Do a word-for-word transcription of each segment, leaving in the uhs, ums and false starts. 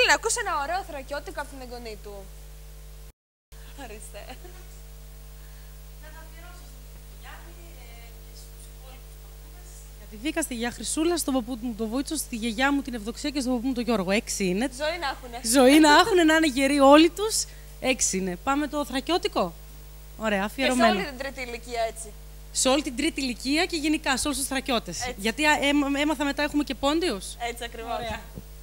να ακούσει ένα ωραίο θρακιώτικο από την εγγονή του. Ορίστε. Τη Βίκα, στη Γεια Χρυσούλα, στον παππού μου τον Βόητσο, στη γιαγιά μου την Ευδοξία και στον παππού μου τον Γιώργο. Έξι είναι. Ζωή να έχουνε. Ζωή να έχουνε, να είναι γεροί όλοι τους. Έξι είναι. Πάμε το θρακιώτικο. Ωραία, αφιερωμένο. Και σε όλη την τρίτη ηλικία έτσι. Σε όλη την τρίτη ηλικία και γενικά σε όλους τους θρακιώτες. Γιατί έμαθα, έμαθα μετά έχουμε και πόντιους. Έτσι ακριβώς. Ωραία.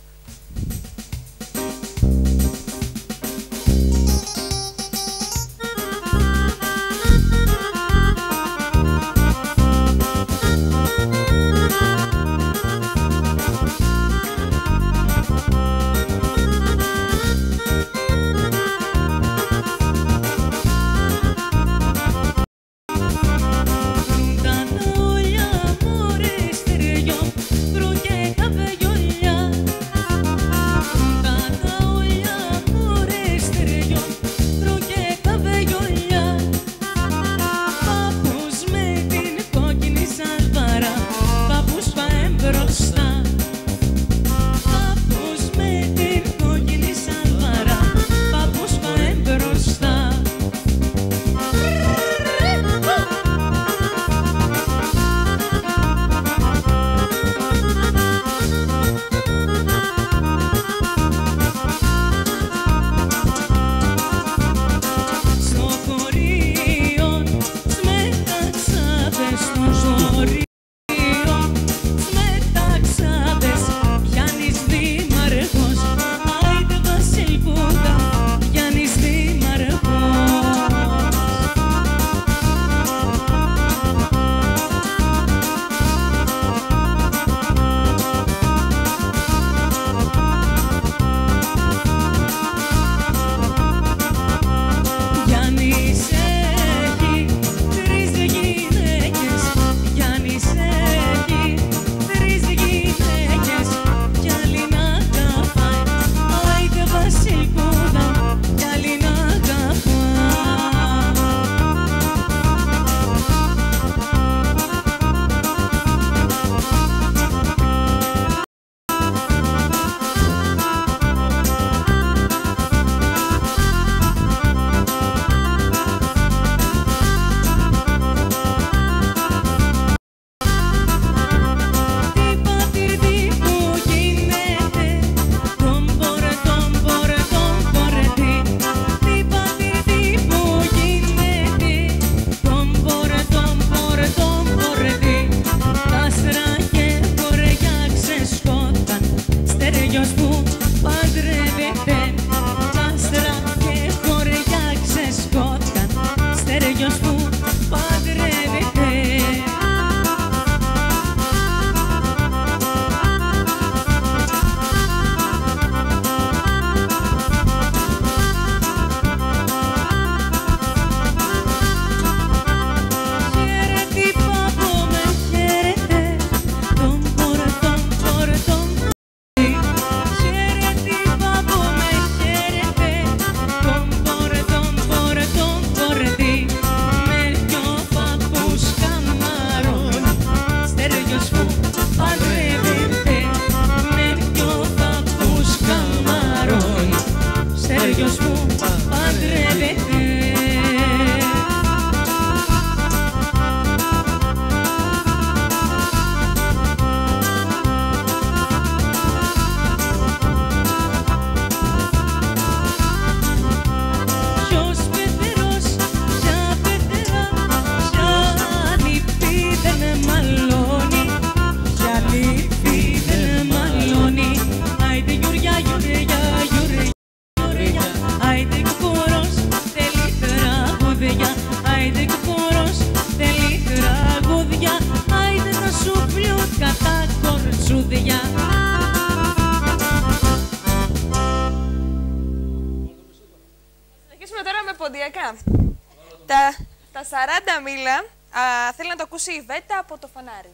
Τα, τα σαράντα μίλα α, θέλει να το ακούσει η Βέτα από το Φανάρι.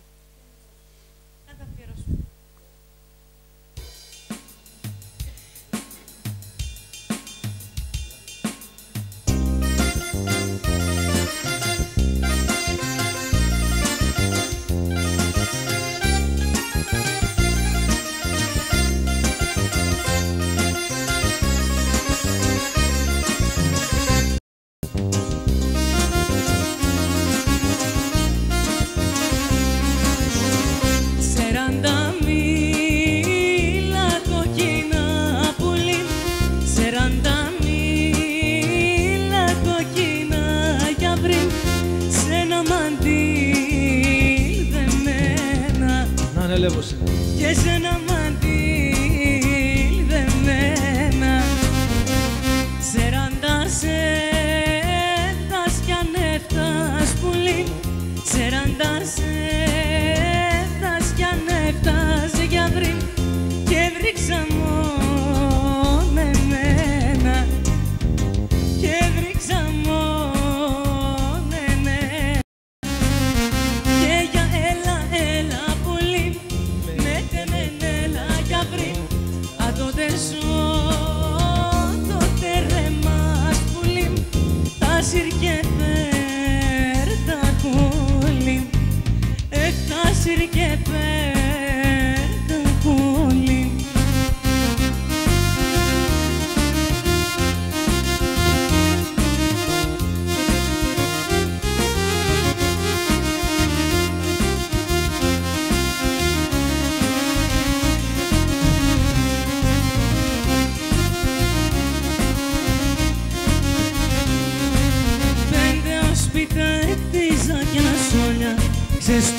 Να τα αφιερώσουμε.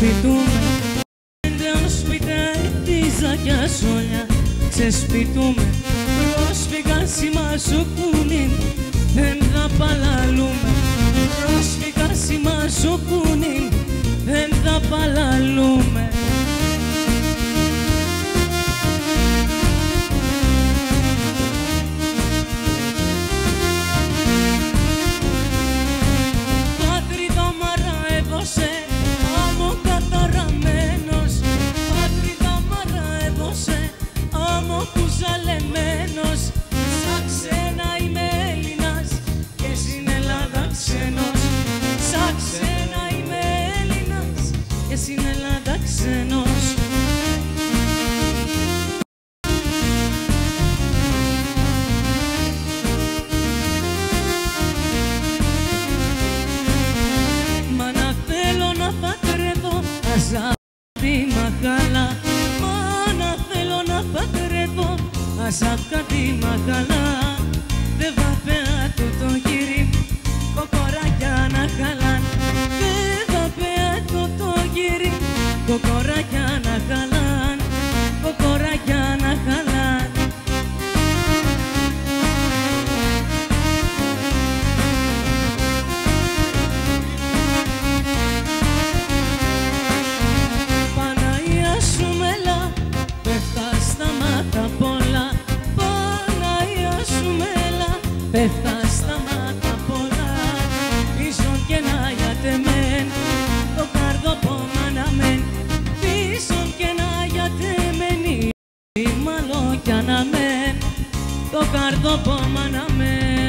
ξεσπιτούμε, πέντε σπιτέτιζα κι ασόλια. Ξεσπιτούμε, πρόσφυγα σήμα σου κουνήν, δεν θα παλαλούμε. Πρόσφυγα σήμα σου κουνήν, δεν θα παλαλούμε. Πατρίδα μαραεύωσε, άμμο καταραμένος. Πατρίδα μαραεύωσε, άμμο κουζαλεμένος. Σαν ξένα είμαι Έλληνας και στην Ελλάδα ξένος. Σαν ξένα είμαι Έλληνας και στην Ελλάδα ξένος. Μα να θέλω να παντρεύω αζάπη μαχάλα. Μα να θέλω να παντρεύω αζάπη μαχάλα. Δεν βαπέα του το γύρι κοκοράκια να χαλάν. Δεν βαπέα του το γύρι κοκοράκια να χαλάν. Κοκοράκια να χαλάν. Παναγία σου μέλα, πέφτα στα μάτα πολλά. Παναγία σου μέλα, πέφτα στα μάτα πολλά. Πίσον και να γιατεμέν, το καρδοπόμα να μεν. Πίσον και να γιατεμέν, η μαλόκια να μεν. Το καρδοπόμα να μεν.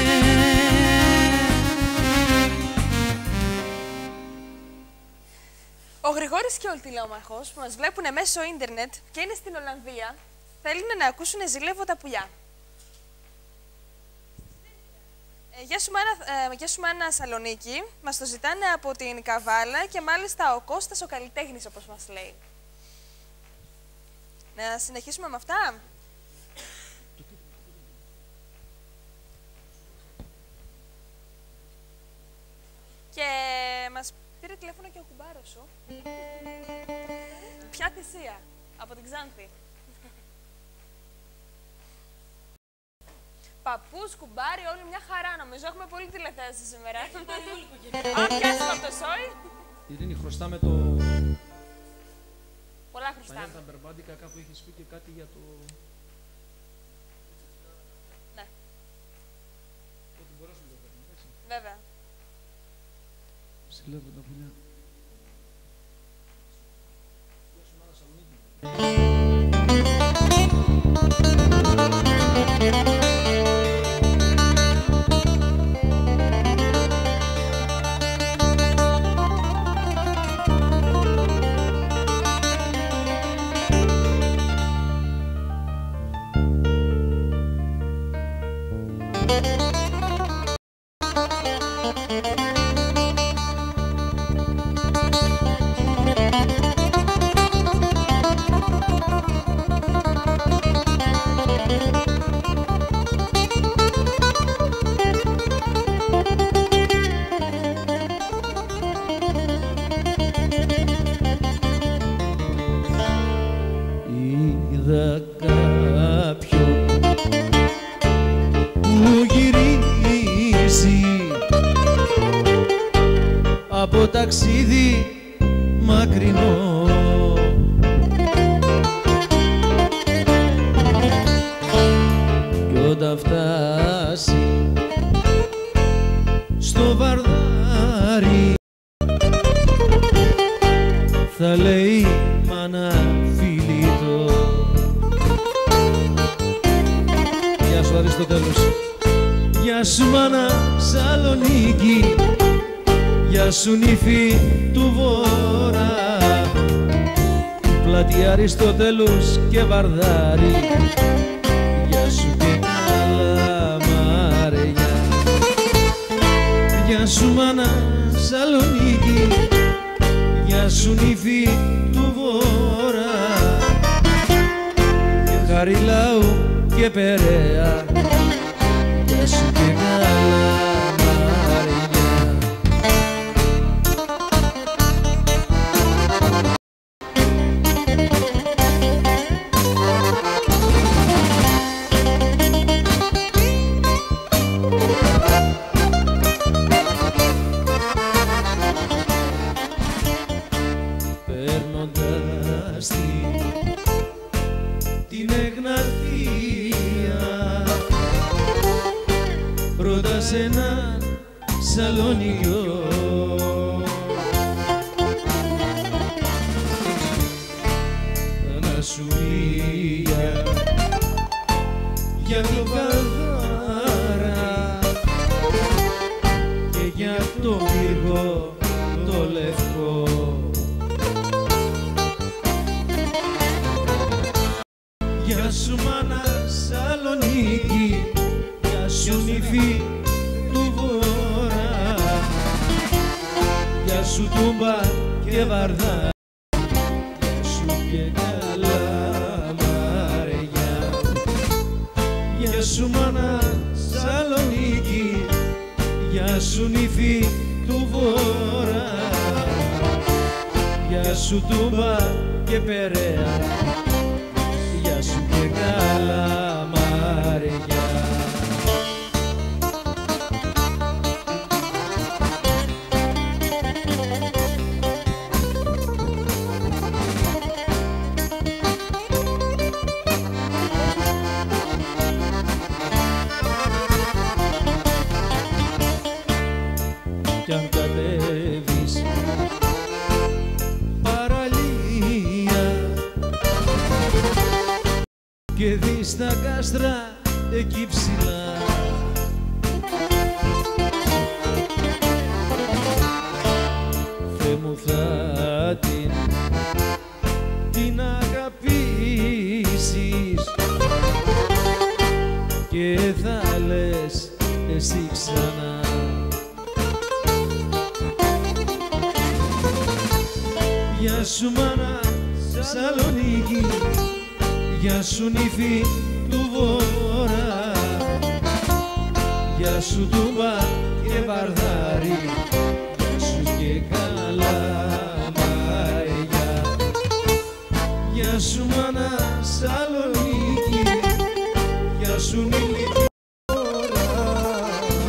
Ο Γρηγόρης και ο Τηλεόμαχος που μας βλέπουν μέσω ίντερνετ και είναι στην Ολλανδία θέλουν να ακούσουν «Ζηλεύω τα πουλιά». Ε, γεια σου Μάνα, ε, γεια σου Μάνα Σαλονίκη, μας το ζητάνε από την Καβάλα και μάλιστα ο Κώστας ο καλλιτέχνης όπως μας λέει. Να συνεχίσουμε με αυτά. Και μας πήρε τηλέφωνο και ο κουμπάρος σου. Ποια θυσία, από την Ξάνθη. Παππούς, κουμπάρι, όλη μια χαρά νομίζω. Έχουμε πολύ τηλεθέαση σήμερα. Αν πιάσουμε από το σόι. Η Ειρήνη χρωστά με το... Πολλά χρωστάμε. Παλιά τα μπερμπάντικα κάπου έχεις πει και κάτι για το... Ναι. Ό,τι μπορέσουμε να το κάνουμε, έτσι. Βέβαια. Ζηλεύω τα πουλιά. Γεια σου Μάνα Σαλονίκη. Είδα κάποιον που γυρίζει από ταξίδι μακρινό κι όταν φτάσει στο Βαρδάρι θα λέει μάνα φιλίτο. Γεια σου Αριστοτέλους. Γεια σου μάνα Σαλονίκη, γεια σου νύφη του Βόρα, πλατεία Αριστοτέλους και Βαρδάρι, γεια σου και Καλαμαριά. Γεια σου μάνα Σαλονίκη, γεια σου νύφη του Βόρα, Χαριλάου και Περαία, γεια σου και Καλαμαριά. σε ένα σαλονιό. Να σου μίλια για το Καβάρα και για το πύργο το λευκό. Γεια σου μάνα Σαλονίκη, γεια σου νύφη του Βορρά, γεια σου Τούμπα και Βαρδά, γεια σου και Καλαμαριά. Γεια σου μάνα Σαλονίκη, γεια σου νύφη του Βορρά, γεια σου Τούμπα και Περαία, γεια σου και Καλαμαριά. Κι αν κατέβεις παραλία και δεις τα κάστρα εκεί ψηλά, Θεέ μου θα την, την αγαπήσεις και θα λες εσύ ξανά. Γεια σου μάνα Σαλονίκη, γεια σου νύφη του Βορρά, γεια σου Τούμπα και Βαρδάρι, γεια σου και Καλαμαριά. Γεια σου μάνα Σαλονίκη, γεια σου νύφη του Βορρά,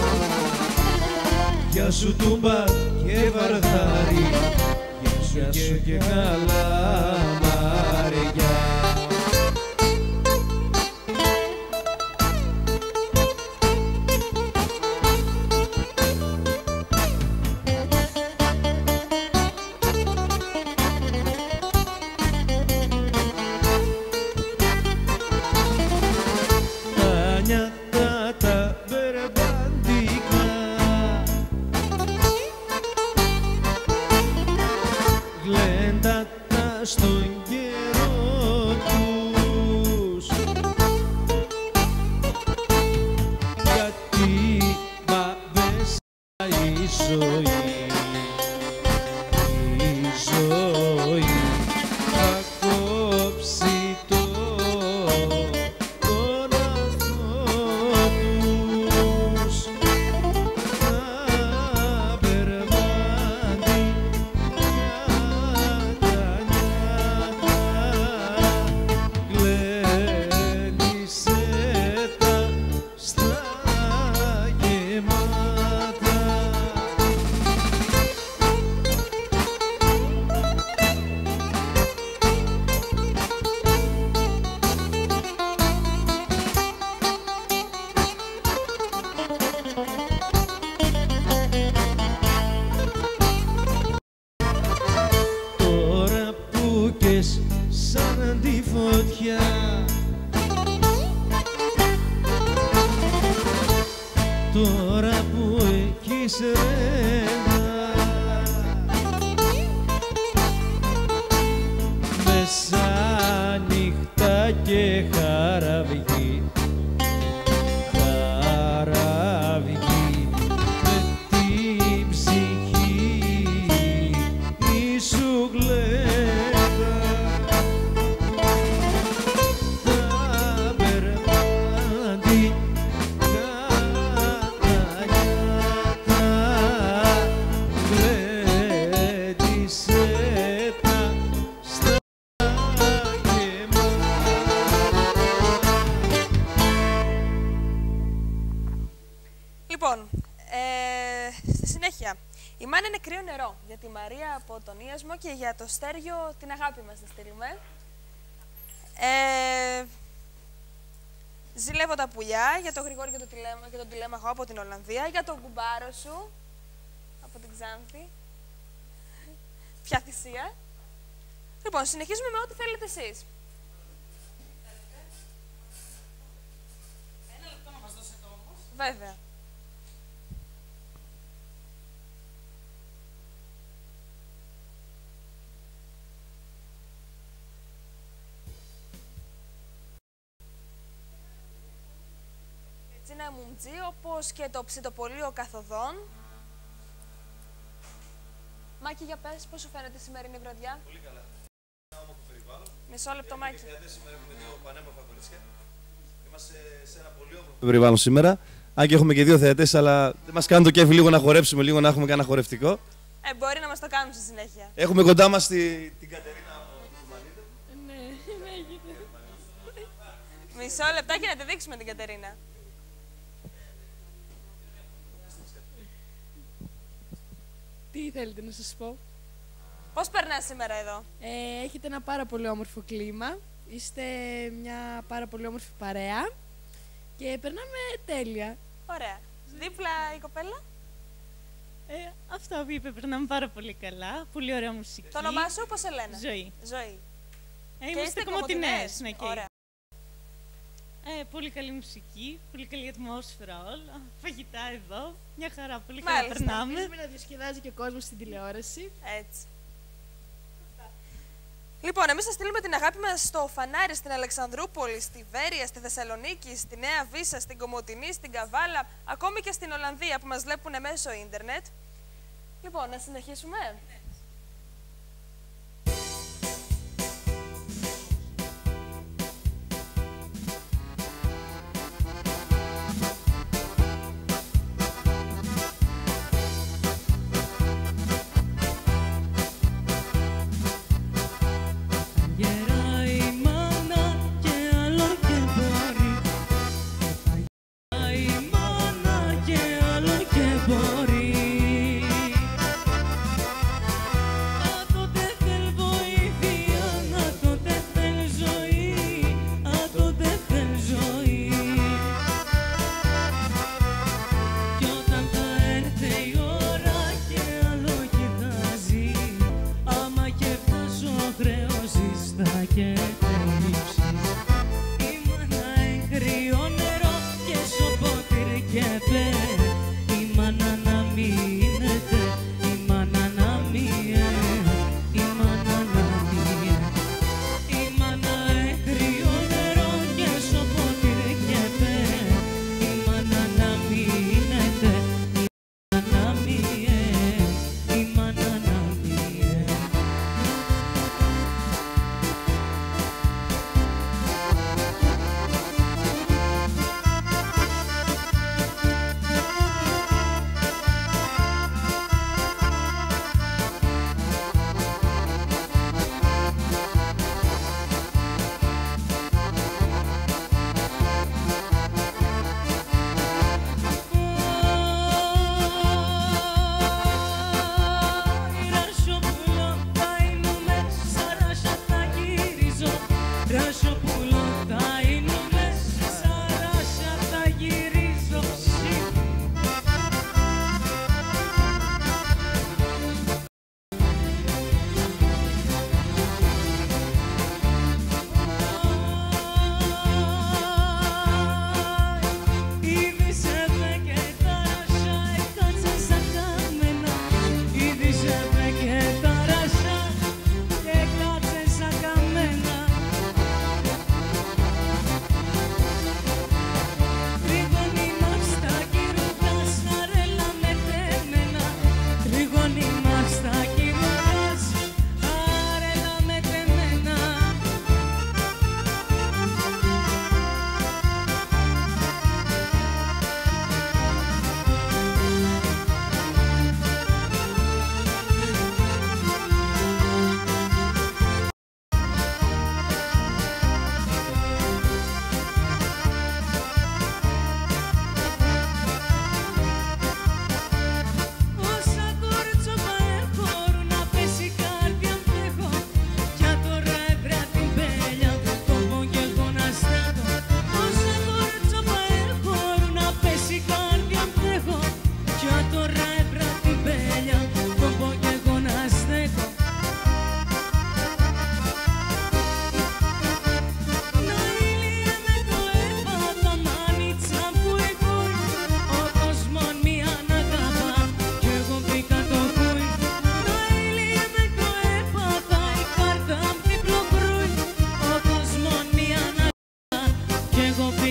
γεια σου Τούμπα και Βαρδάρι, γεια σου και Καλαμαριά. Τα νιάτα τα μπερμπαντικά, γλέντα τα στον καιρό τους, γιατί μπαβέσα η ζωή, η ζωή θα κόψει το τον αθώο τους. Τα μπερμπαντικά τώρα που κες σαν τη φωτιά, τώρα που έχεις ρένα μεσάνυχτα και χαραυγή, χαραυγή με την ψυχή η σου γλέντα. Τα μπερμπαντικά τα νιάτα γλέντισε τα στα γεμάτα. Λοιπόν, ε, στη συνέχεια, η Μάνα είναι κρύο νερό για τη Μαρία από τον Ιασμό και για το Στέργιο την αγάπη μας να στείλουμε. Ε, Ζηλεύω τα πουλιά, για τον Γρηγόρη και τον Τηλέμα, και τον Τηλέμαχο από την Ολλανδία, για τον κουμπάρο σου από την Ξάνθη. Ποια θυσία. Λοιπόν, συνεχίζουμε με ό,τι θέλετε εσείς. Ένα λεπτό να μας δώσετε όμως. Βέβαια. Τσίνα Μουμτζή, όπως και το ψητοπολείο καθοδόν. Μάκη, για πες, πώς σου φαίνεται η σημερινή βραδιά? Πολύ καλά. Ένα όμορφο περιβάλλον. Μισό λεπτό, Μάκη. Σήμερα έχουμε δύο πανέμορφα κορίτσια. Είμαστε σε ένα πολύ όμορφο περιβάλλον σήμερα. Αν και έχουμε και δύο θεατές, αλλά δεν μας κάνει το κέφι λίγο να χορέψουμε, λίγο να έχουμε κανένα χορευτικό. Ε, μπορεί να μας το κάνουν στη συνέχεια. Έχουμε κοντά μας τη, την Κατερίνα από το Μανίδε. Ναι, λέγεται. Μισό λεπτάκι να τη δείξουμε την Κατερίνα. Τι θέλετε να σας πω? Πώς περνάς σήμερα εδώ? Ε, έχετε ένα πάρα πολύ όμορφο κλίμα. Είστε μια πάρα πολύ όμορφη παρέα. Και περνάμε τέλεια. Ωραία. Δίπλα η κοπέλα. Ε, αυτά που είπε, περνάμε πάρα πολύ καλά. Πολύ ωραία μουσική. Το όνομά σου, πώς σε λένε? Ζωή. Ζωή. Ε, Και είμαστε είστε κομμωτινές. κομμωτινές. Ναι, και... Ωραία. Ε, πολύ καλή μουσική, πολύ καλή ατμόσφαιρα όλα. Φαγητά εδώ. Μια χαρά, πολύ Μάλιστα. καλά περνάμε. Ελπίζουμε να διασκεδάζει και ο κόσμος στην τηλεόραση. Έτσι. Λοιπόν, εμείς θα στείλουμε την αγάπη μας στο Φανάρι, στην Αλεξανδρούπολη, στη Βέρεια, στη Θεσσαλονίκη, στη Νέα Βύσσα, στην Κομοτηνή, στην Καβάλα, ακόμη και στην Ολλανδία που μας βλέπουν μέσω ίντερνετ. Λοιπόν, να συνεχίσουμε. Γεράει μάνα και άλλο και μπορεί. Γεράει μάνα και άλλο και μπορεί.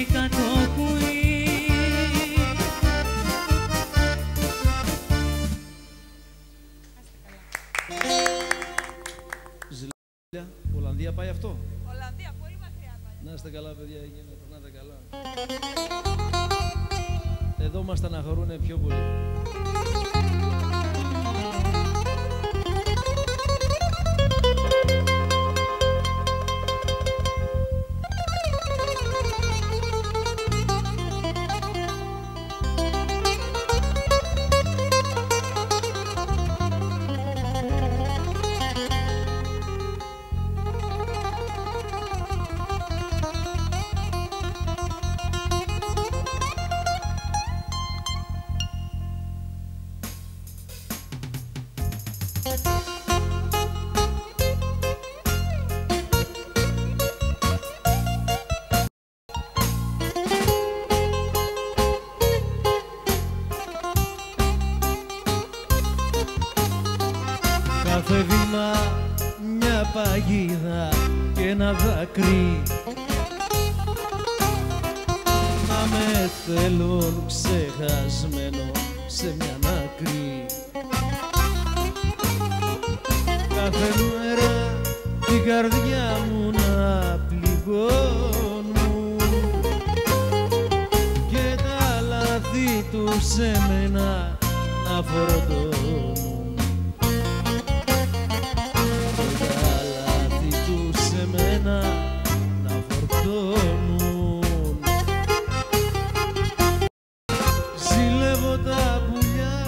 βρήκα το κουί. Ζηλιά, Ολλανδία πάει αυτό. Ολλανδία, πολύ μακριά πάει. Να είστε καλά, παιδιά, να περνάτε καλά. Εδώ μας στεναχωρούνε πιο πολύ. Κάθε βήμα μια παγίδα και ένα δάκρυ να με θέλουν ξεχασμένο σε μια άκρη. Κάθε μέρα την καρδιά μου να πληγώνουν και τα λάθη του σε μένα να φορτώνουν. Να φορτώνουν. Ζηλεύω τα πουλιά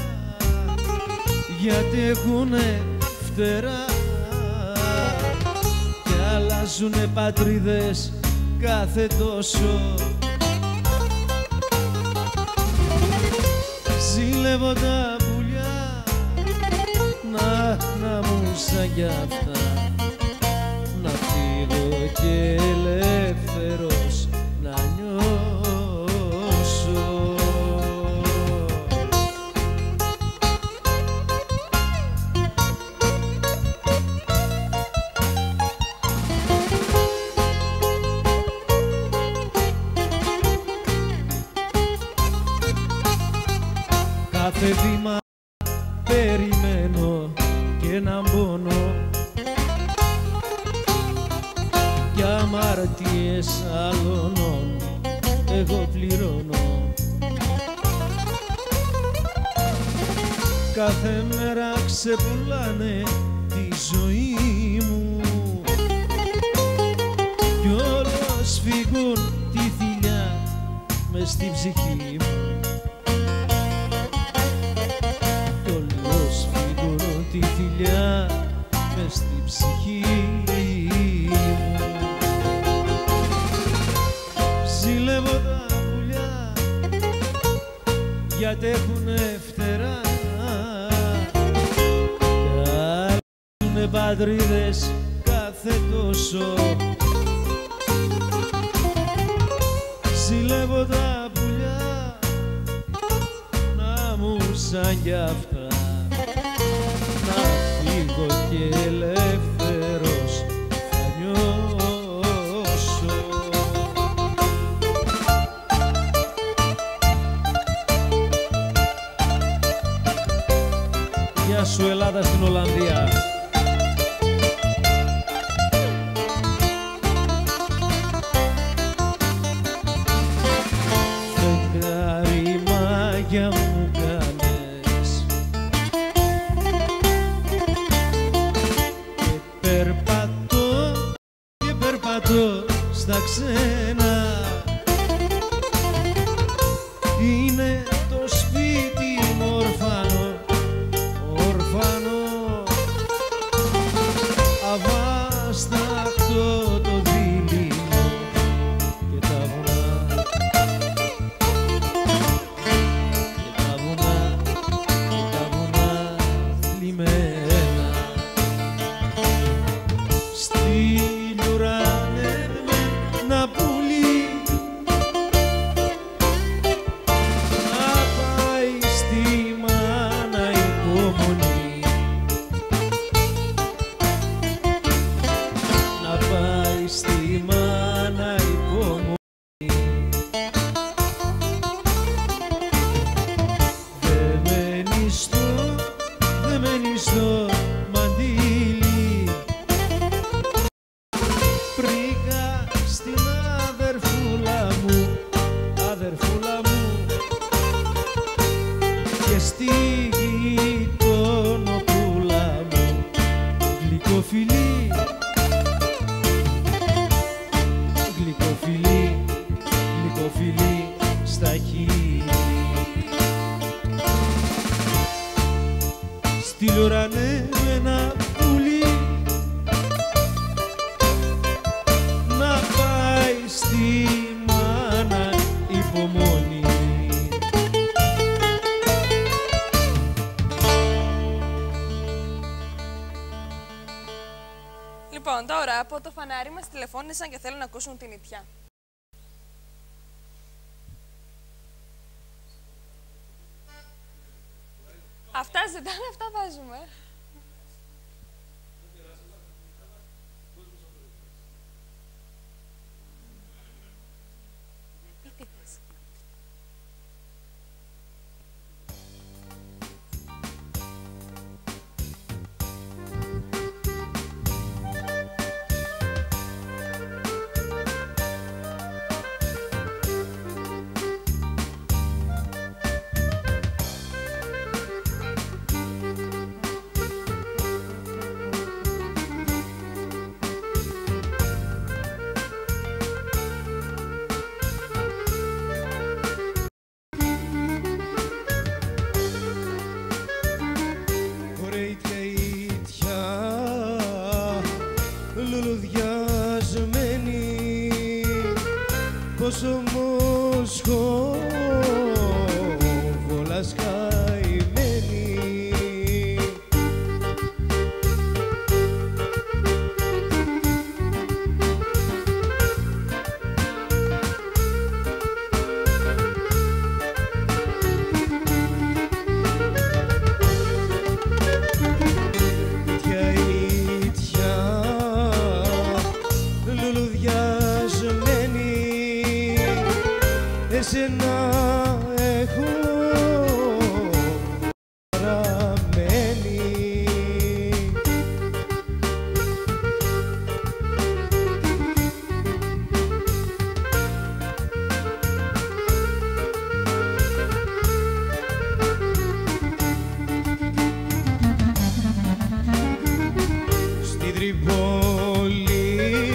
γιατί έχουνε φτερά και αλλάζουνε πατρίδες κάθε τόσο. Ζηλεύω τα πουλιά να, να μου σαν κι αυτά και ελεύθερος να νιώσω. Κάθε βήμα περιμένω και έναν πόνο κι αμαρτίες άλλων εγώ πληρώνω. Κάθε μέρα ξεπουλάνε τη ζωή μου κι όλος φύγουν τη θηλιά μες στη ψυχή μου κι όλος φύγουν τη θηλιά μες στη ψυχή μου. Ζηλεύω τα πουλιά γιατί έχουνε φτερά κι άλλουνε πατρίδες κάθε τόσο. Ζηλεύω τα πουλιά να μου σαν κι αυτά να φύγω και ελεύθερος θα νιώσω. Γεια σου Ελλάδα στην Ολλανδία. Φεγγάρι μάγια μου κάνες και περπατώ και περπατώ στα ξένα. Είναι το σπίτι μου ορφανό, ορφανό, αβάσταχτο το δίλημο και τα βουνά και τα βουνά και τα βουνά θλιμμένα. Στη λιουράνε να πούν στη γειτονοπούλα μου γλυκό φιλί, γλυκό φιλί, γλυκό φιλί στα χείλη. Στείλωρανε με ένα πουλί να πάει στη μάνα υπομονή. Λοιπόν, τώρα από το φανάρι μας τηλεφώνησαν και θέλουν να ακούσουν την νητιά. Αυτά ζητάνε, αυτά βάζουμε. Πως όμως χόβολας καημένη. Ήτια ήτια λουλουδιασμένη, εσένα έχω παραμένει. Στην Τρίπολη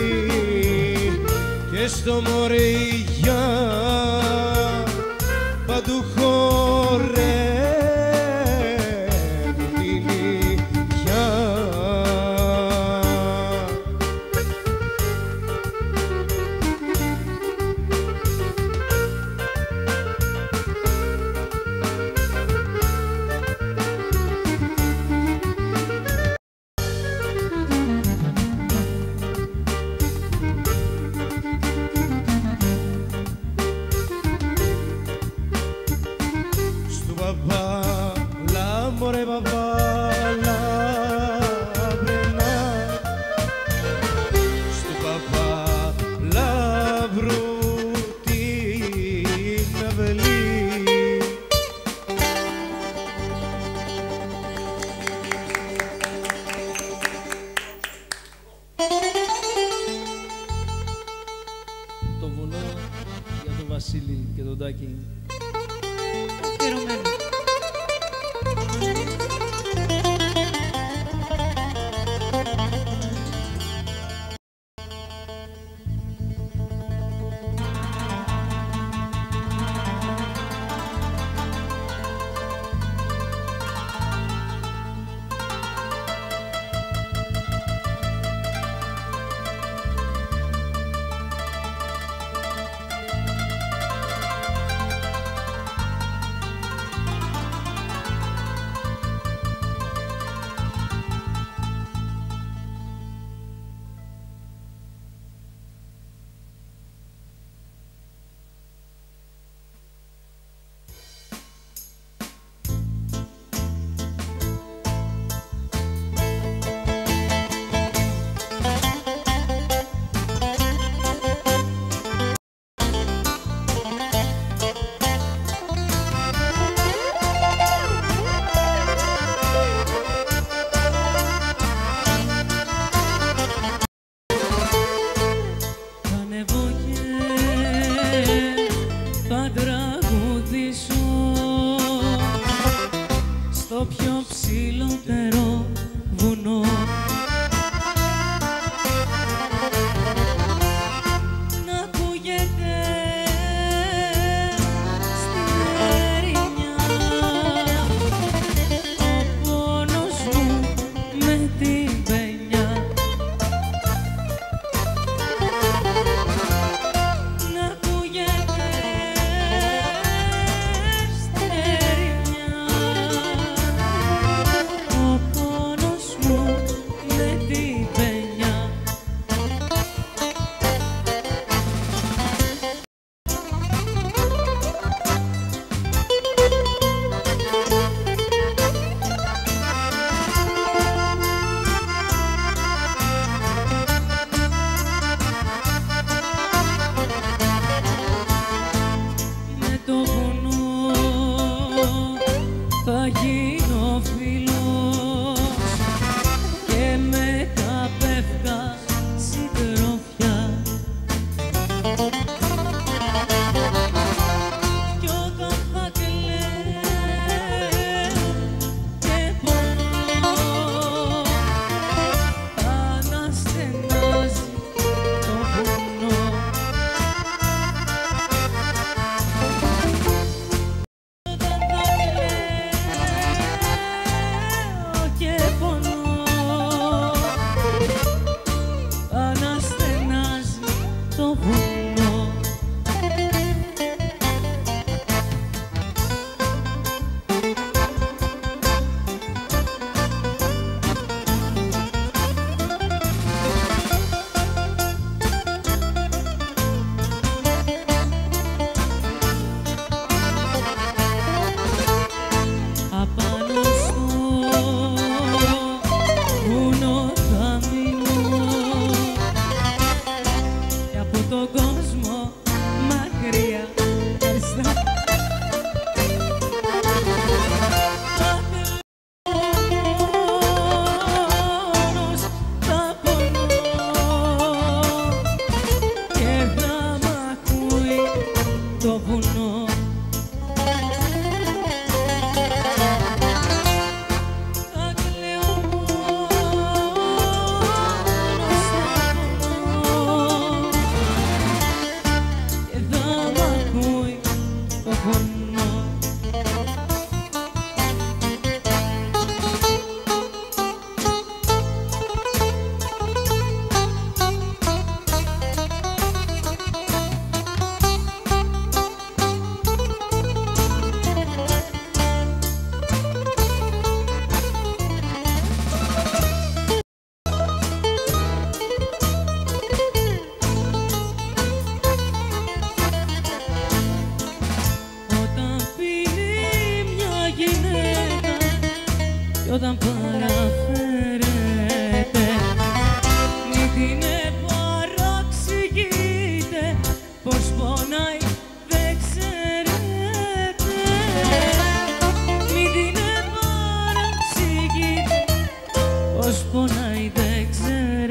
και στο Μοριά παντού χορεύει την νυχιά. Παπάλα, μωρέ παπάλα, βρενά στου παπάλα βρου την αυλή. Το βουνό για τον Βασίλη και τον Τάκη. Αφιερωμένο. όταν παραφέρεται. Μην την παραξηγείτε, πως πονάει δεν ξέρετε. Μην την παραξηγείτε, πως πονάει δεν ξέρετε.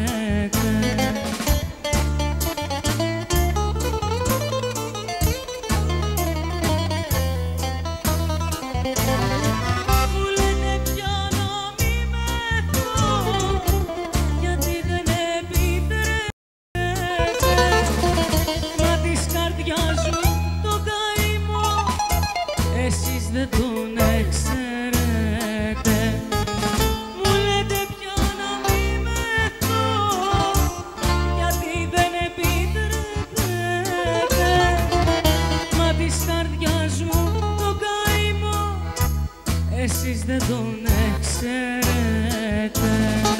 Δεν τον ξέρετε. Μου λέτε πια να μη μεθώ, γιατί δεν επιτρέπετε. Μα της καρδιάς μου το καημό εσείς δεν τον ξέρετε.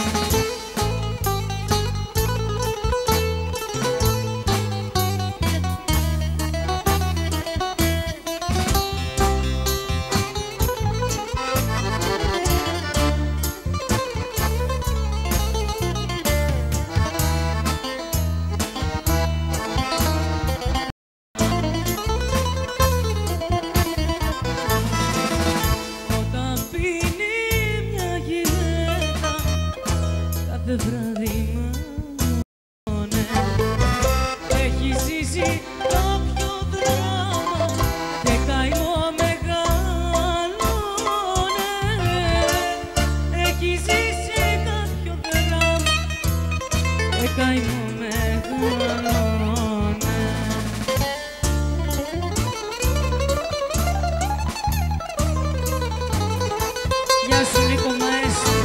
Κάθε βράδυ μόνε έχει ζήσει κάποιο δράμα και καημό μεγαλώνε. Έχει ζήσει κάποιο δράμα και καημό μεγαλώνε. Γεια σου Νίκο Μαέστρο.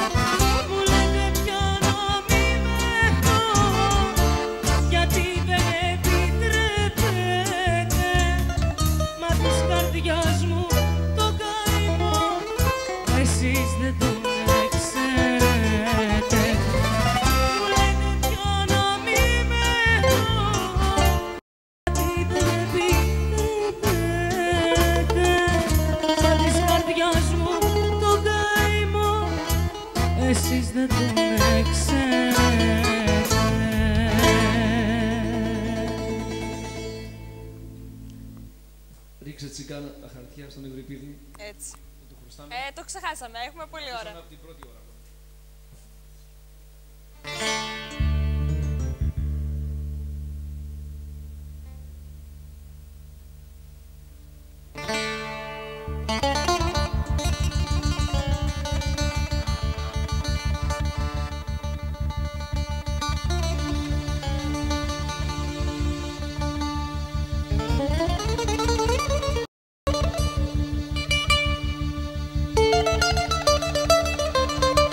Εσείς δεν τον ξέρετε. Μου λέτε πια να μη μεθώ, γιατί δεν επιτρέπετε. Σαν της καρδιάς μου το καημό εσείς δεν τον ξέρετε. Ρίξε τσικάνα τα χαρτιά στον Ευρυπίδη. Έτσι. Ε, το ξεχάσαμε. Έχουμε πολύ ώρα. Από την πρώτη ώρα. Thank you.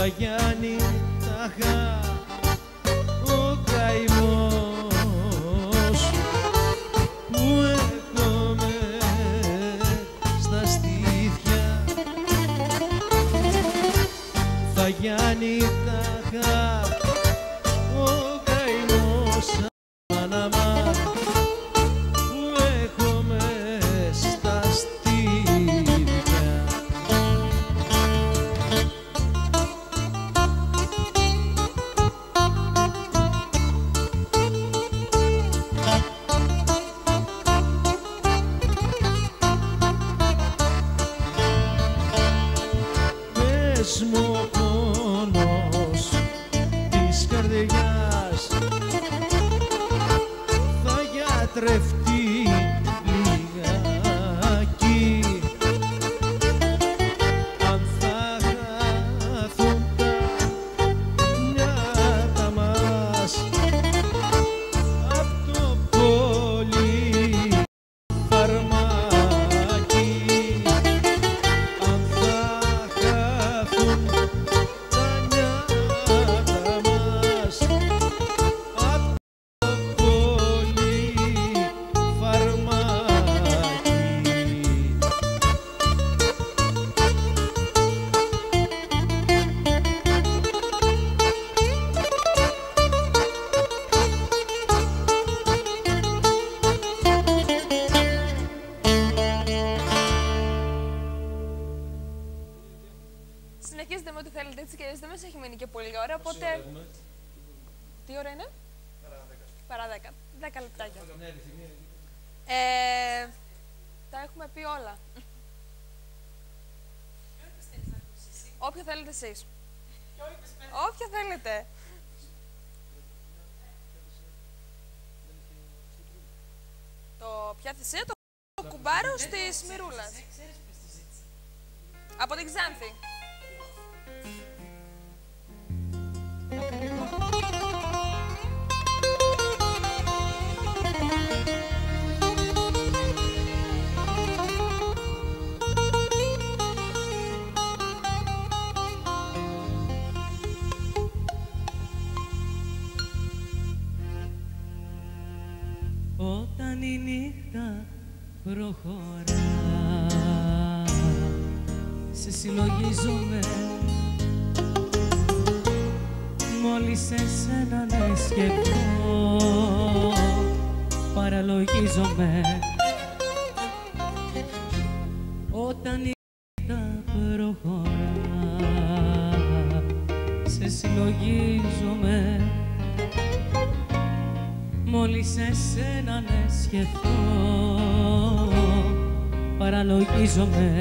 Φαγιάννη τάχα ο καημός που έχουμε στα στήθια. Φαγιάννη τάχα ο καημός αναμά που έχουμε στα στήθια. Πες μου ο πόνος της καρδιάς θα γιατρευτεί λιγάκι αν θα χαθούν τα νιάτα μας απ' το πολύ φαρμάκι. Αν θα χαθούν τα νιάτα μας απ' το πολύ φαρμάκι. Συνεχίζετε με ό,τι θέλετε έτσι και δεν μας έχει μείνει και πολύ ώρα, οπότε... Τι ώρα είναι? Παρά δέκα. Δέκα λεπτάκια. Ε, τα έχουμε πει όλα. Όποιο θέλετε εσείς. Όποιο θέλετε. Το ποια θυσία, το κουμπάρο της Μυρούλας. Από την Ξάνθη. Όταν η νύχτα προχωρά, σε συλλογίζομαι, μόλις εσένα να σκεφτώ, παραλογίζομαι. Όταν η νύχτα προχωρά, σε συλλογίζομαι, μόλις εσένα να σκεφτώ, παραλογίζομαι.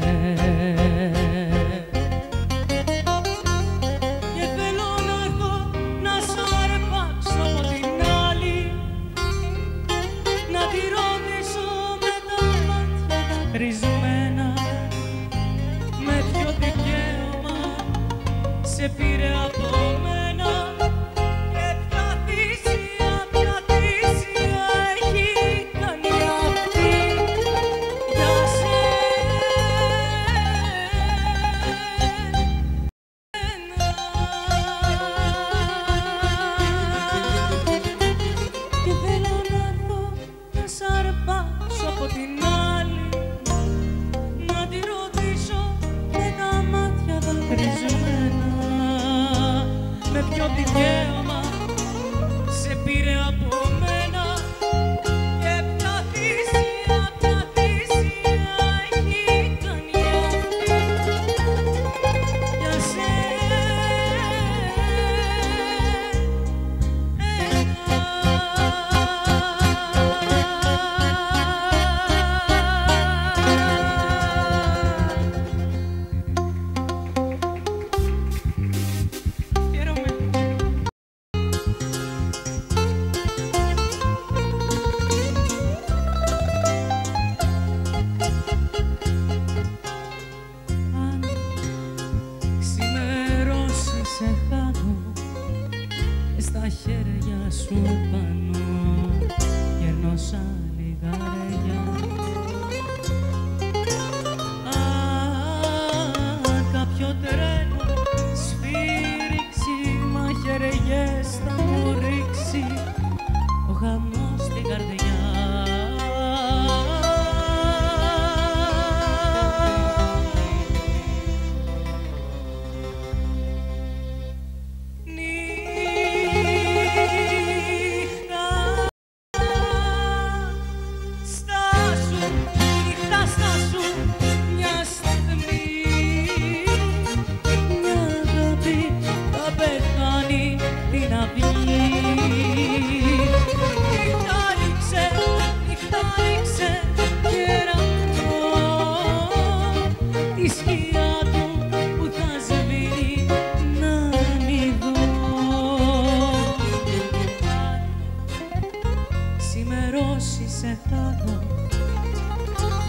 Και θέλω να έρθω να σ' αρπάξω από την άλλη, να τη ρωτήσω με τα μάτια δακρυσμένα, με ποιο δικαίωμα σε πήρε από μένα και ποια θυσία, ποια θυσία έχει κάνει αυτή για σένα. Και θέλω να έρθω να σ' αρπάξω από την άλλη, να τη ρωτήσω με τα μάτια δακρυσμένα,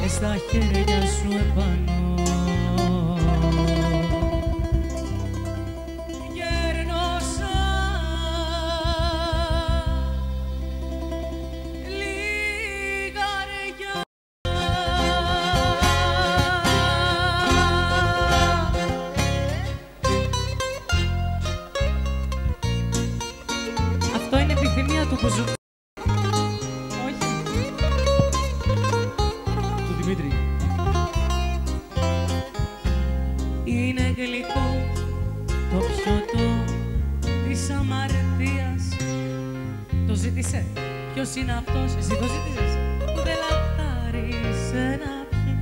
και στα χέρια σου επάνω. Αυτό είναι επιθυμία του Κουζου. Όχι. Του Δημήτρη. Είναι γλυκό το πιωτό της αμαρτίας. Το ζήτησε. Ποιος είναι αυτός, Εσύ το ζήτησες. που δεν λαχτάρισε να πιει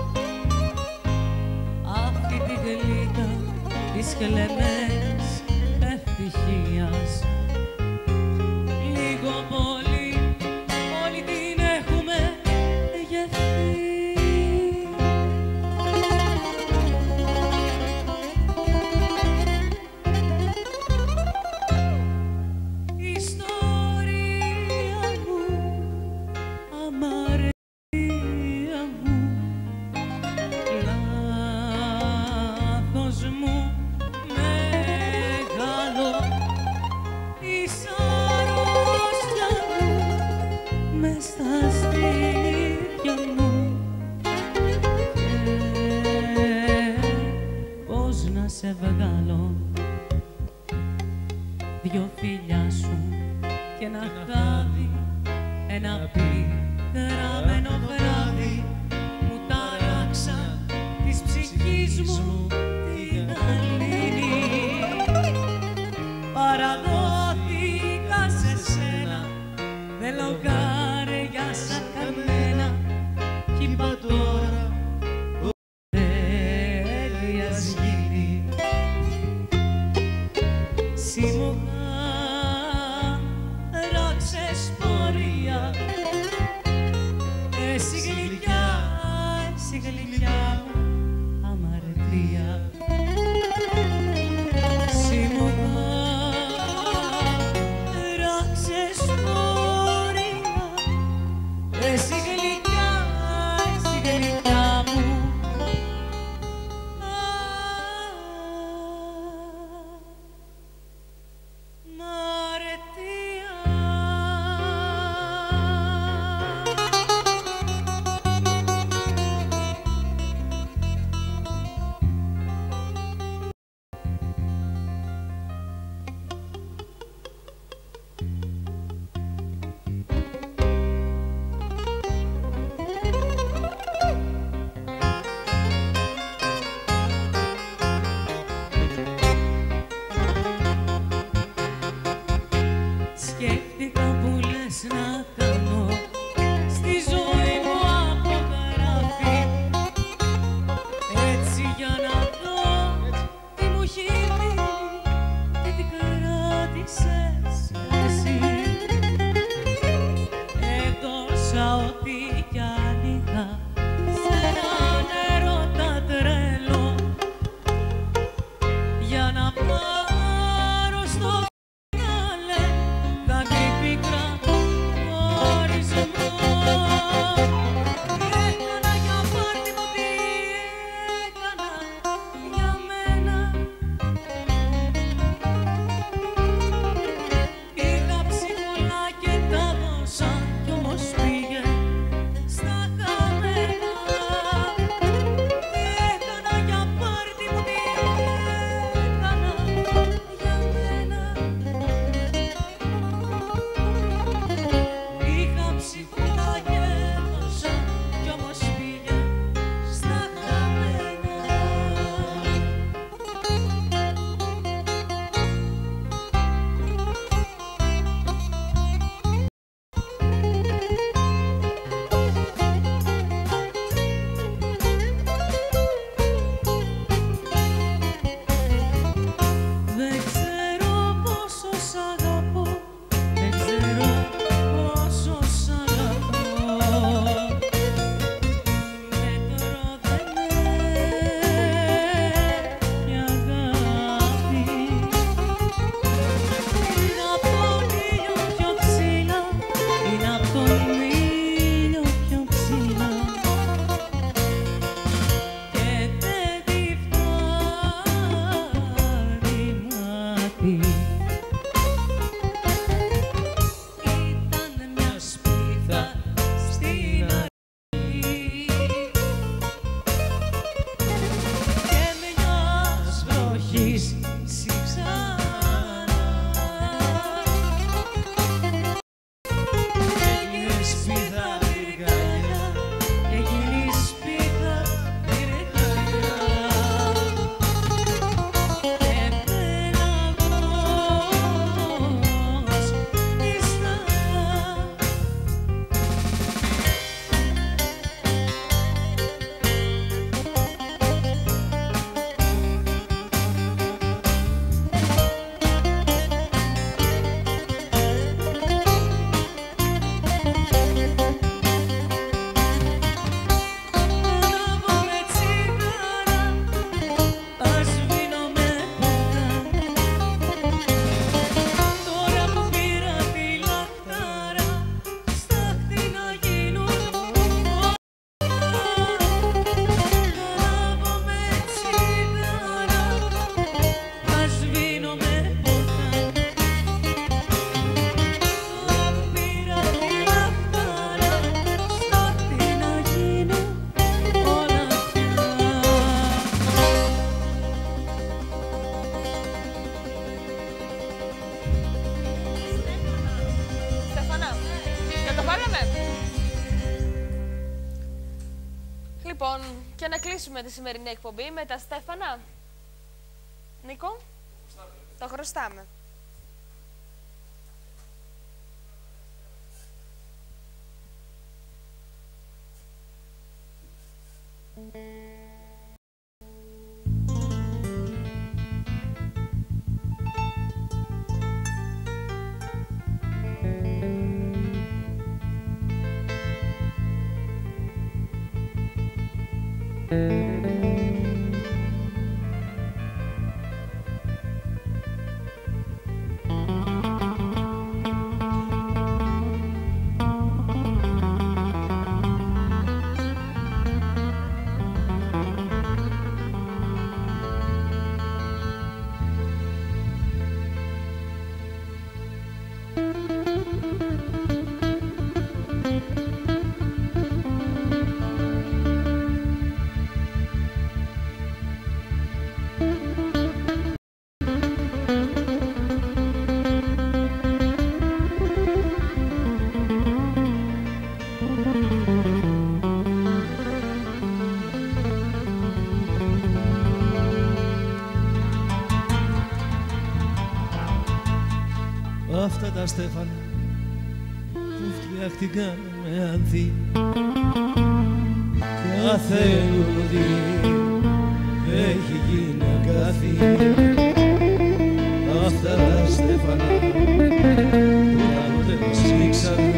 αυτή τη γλύκα της κλεμμένης ευτυχίας. Λίγο πολύ όλοι την έχουμε γευθεί. Η ιστορία μου, αμαρτία μου, λάθος μου μεγάλο, η αρρώστια μου μες στα στήθια μου. Και πώς να σε βγάλω, δυο φιλιά σου και ένα χάδι, ένα πικραμένο βράδυ μου τάραξαν της ψυχής μου την γαλήνη. Παραδόθηκα σε σένα, με λογάρια σαν κανένα κι είπα τώρα τέλειας γίνει. Σιμωγά ράξες πορεία, εσύ γλυκιά, εσύ γλυκιά μου αμαρτία. Σιμωγά ράξες πορεία, εσύ γλυκιά, εσύ γλυκιά μου αμαρτία. και να κλείσουμε τη σημερινή εκπομπή με τα Στέφανα. Νίκο, το χρωστάμε. Αυτά τα στέφανα που φτιάχτηκαν με ανθή κάθε λουλούδι έχει γίνει αγκάθι. Αυτά τα στέφανα που κάποτε μας σφίξαν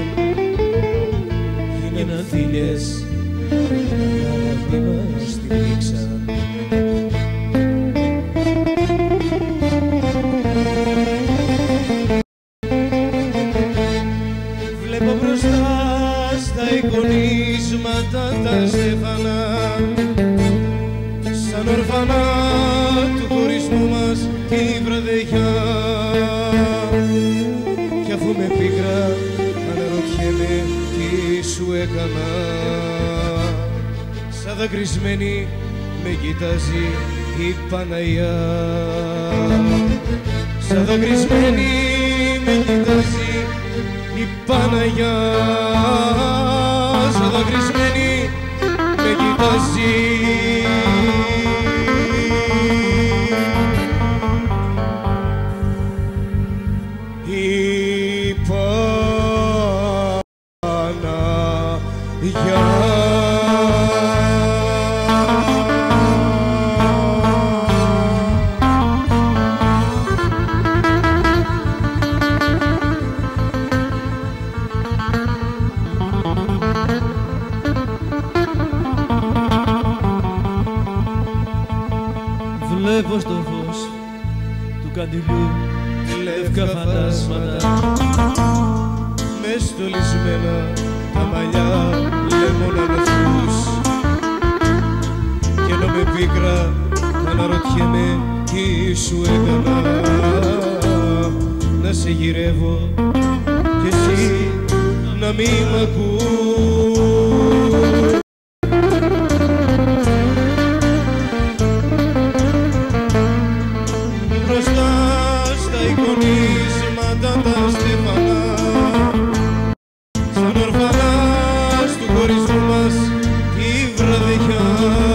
γίναν θήλιες και την αγάπη μας την πήξαν. Βλέπω μπροστά στα εικονίσματα τα στέφανα σαν ορφανά του χωρισμού μας τη βραδιά. Κι αφού με πίκρα αναρωτιέμαι τι σου έκανα, σαν δακρυσμένη με κοιτάζει η Παναγιά. Σαν δακρυσμένη με κοιτάζει η Παναγιά, σαν δακρυσμένη με κοιτάζει. Η Παναγιά. Βλέπω στο φως του καντιλιού λευκά φαντάσματα μες στολισμένα τα μαλλιά λεμόνα νεφούς. Κι ενώ με πίκρα αναρωτιέμαι τι σου έκανα, να σε γυρεύω κι εσύ να μη μ' ακούς. Μπροστά στα εικονίσματα τα στέφανα σαν ορφανά του χωρισμού μας τη βραδιά.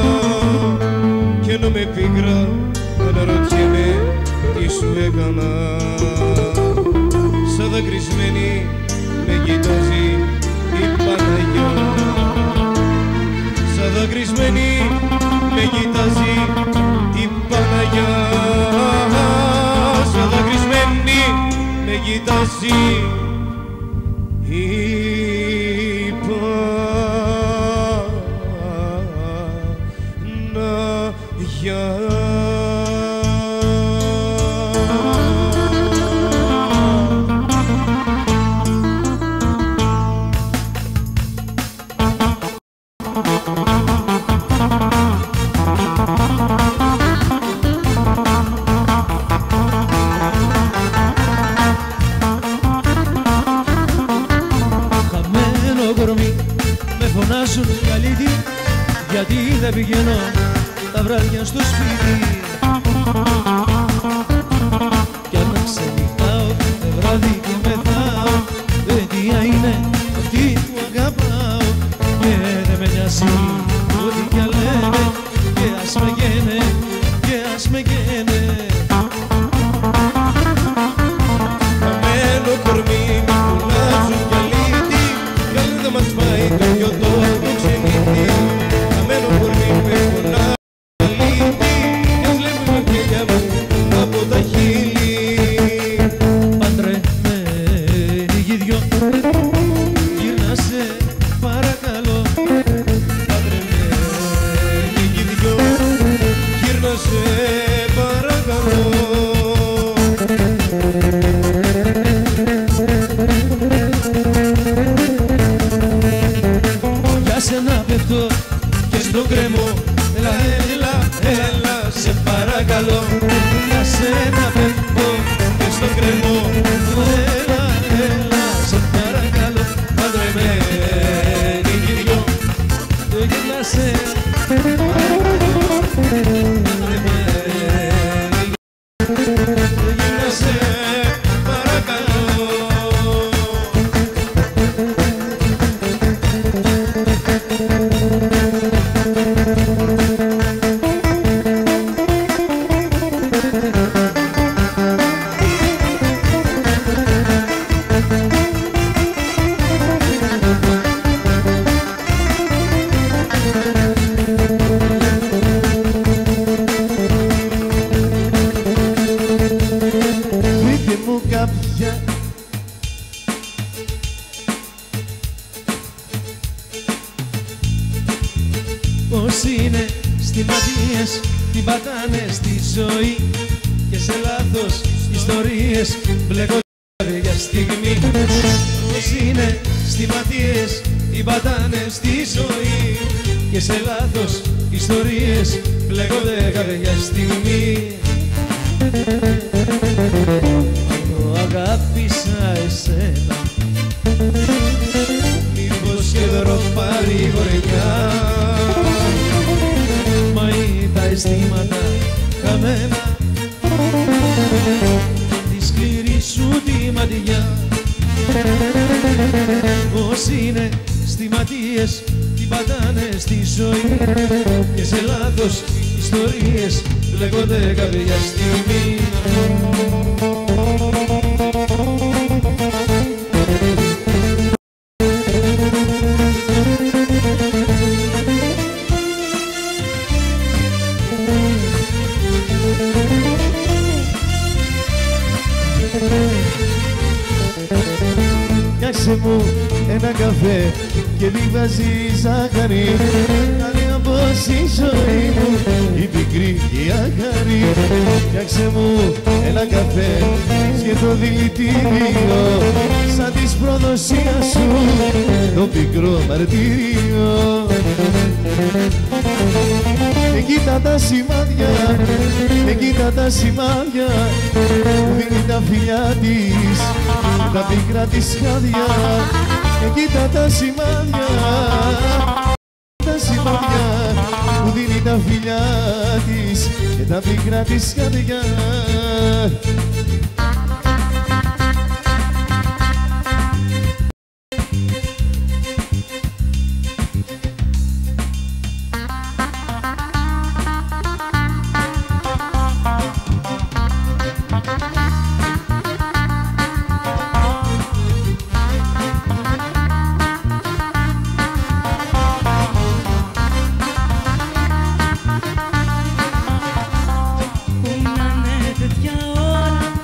Κι ενώ με πίκρα αναρωτιέμαι τι σου έκανα, σαν δακρυσμένη με κοιτάζει η Παναγιά. Σαν δακρυσμένη με κοιτάζει η Παναγιά, σαν δακρυσμένη με κοιτάζει η Παναγιά. Γιατί δεν πηγαίνω τα βράδια στο σπίτι κι αν ξενυχτάω το βράδυ και μεθάω, αιτία είναι αυτή που αγαπάω και δεν με νοιάζει ό,τι κι αν λέει. μου, έλα, έλα, έλα, σε παρακαλώ. Για σένα πέφτω και στο κρεμό. Έλα, έλα, σε παρακαλώ. Παντρεμένοι κι δυο, έλα, σε παρακαλώ. Παντρεμένοι, έλα, σε παρακαλώ. Πείτε μου κάποια πώς είναι στιγματίες, τι πατάνε στη ζωή και σε λάθος ιστορίες μπλεκονται για στιγμή. Πώς είναι στιγματίες, τι πατάνε στη ζωή και σε λάθος ιστορίες μπλεκονται κάποια στιγμή. Εγώ αγάπησα εσένα, μήπως και δροπάρει γορειά, μα ή τα αισθήματα χαμένα τη σκληρή σου τη ματιά. Πώς είναι στιγματίες, τι πατάνε στη ζωή και σε λάθος ιστορίες λέγονται κάποια στιγμή. Φτιάξε μου ένα καφέ και μη βάζει ζάχαρη, να δει πως η ζωή μου η πικρή και η άχαρη. Φτιάξε μου ένα καφέ και το δηλητήριο, σαν της προδοσίας σου το πικρό μαρτύριο. Και κοίτα τα σημάδια, και κοίτα τα σημάδια που δίνει τα φιλιά της, τα πικρά της χάδια. Και κοίτα τα σημάδια, τα σημάδια που δίνει τα φιλιά της και τα πικρά της χάδια. Που να είναι τέτοια ώρα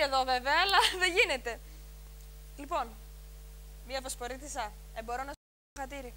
εδώ βέβαια, αλλά δεν γίνεται. Λοιπόν, μία Βοσπορίτισσα. Ε, μπορώ να σου πω χατήρι.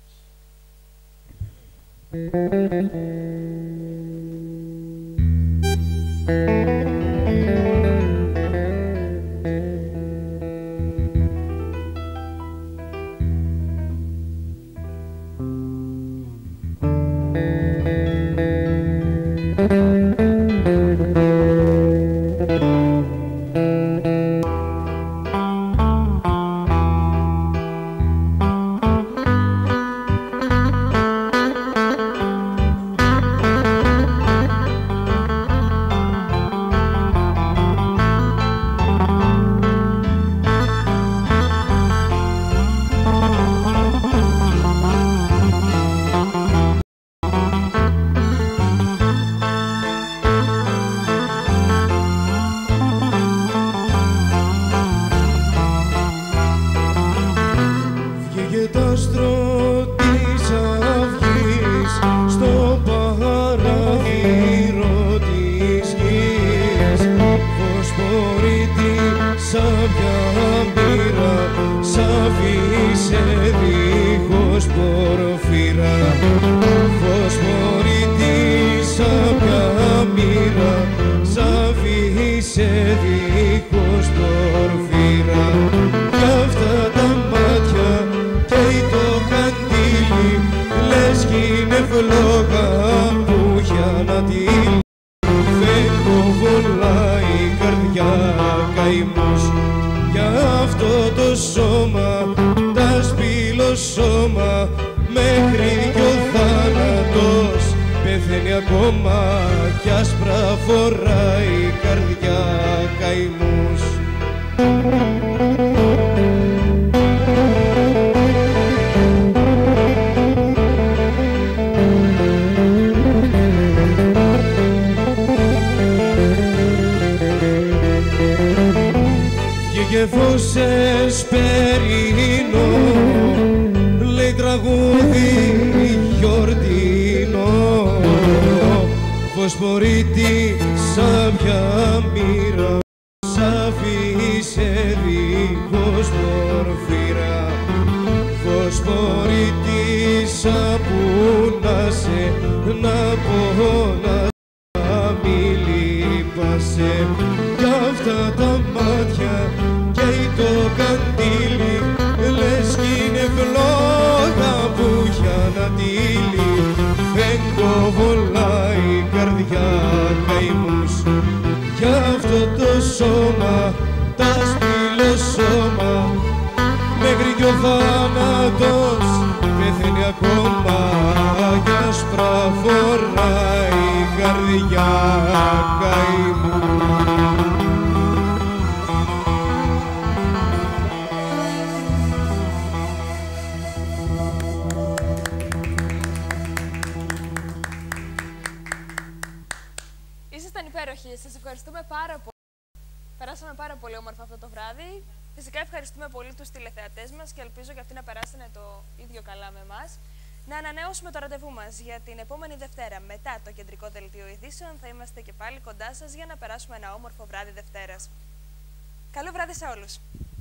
Ήσασταν υπέροχοι. Σας ευχαριστούμε πάρα πολύ. Περάσαμε πάρα πολύ όμορφα αυτό το βράδυ. Φυσικά ευχαριστούμε πολύ τους τηλεθεατές μας και ελπίζω και αυτοί να περάσανε το ίδιο καλά με εμάς. Να ανανεώσουμε το ραντεβού μας για την επόμενη Δευτέρα. Μετά το κεντρικό δελτίο ειδήσεων θα είμαστε και πάλι κοντά σας για να περάσουμε ένα όμορφο βράδυ Δευτέρας. Καλό βράδυ σε όλους.